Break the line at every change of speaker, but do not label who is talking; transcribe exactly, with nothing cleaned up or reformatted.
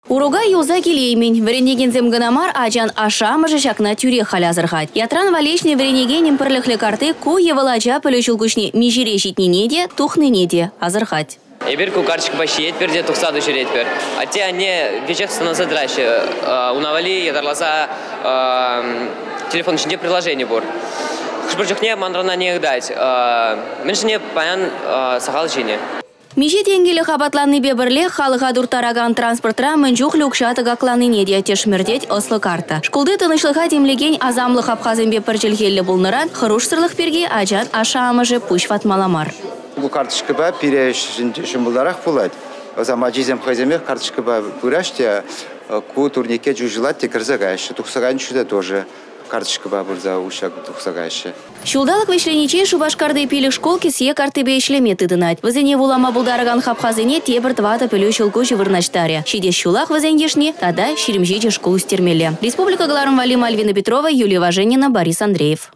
Уруга юза келеймен. Варенеген земганамар ажан ашамыжы шакна тюре халязырхать. Ятран валечный варенеген пірліхлі карты ку евалача пөлөшілгүшне межере житненеде, тухненеде азырхать.
Ебір ку карточка баши етпер де тухсаду шеретпер. А те они вечек становятся дращи. Унавали ядарласа телефон ішінде приложение бор. Хшбіржіхне мандрана не дать. Меншіне паян сахал жіне.
Меже тенгелі қабатланы бебірле халыға дұртараган транспортра мүнжуқ люкшаты ғақланы неде тешмірдет ослы карта. Шкулды тынышлыға демлеген азамлы қапқазын бепір жылгелі бұлныран қырушсырлық берге ажан аша амыжы пуш фатмаламар.
Бұл карточка ба пиреш жұмылдарақ болады. Озама жезем қайземек карточка ба бұраште ку турнике жүжилат текірзагайшы. Тұқсаған шүді тоже карточка ба бұрза ұшақ тұқсагайшы.
Шулдалық вешленичей шубашкарды пилік школки сие карты бейшлеметі дынать. Візене вулама бұлдарыған қапқазыне тебір твата пілі шылку жывырначтаря. Шиде шулақ візенгешне, тада ширимжеде школ стермелі. Республика Галарым Валим Альвина Петрова, Юлия Важенина, Борис Андреев.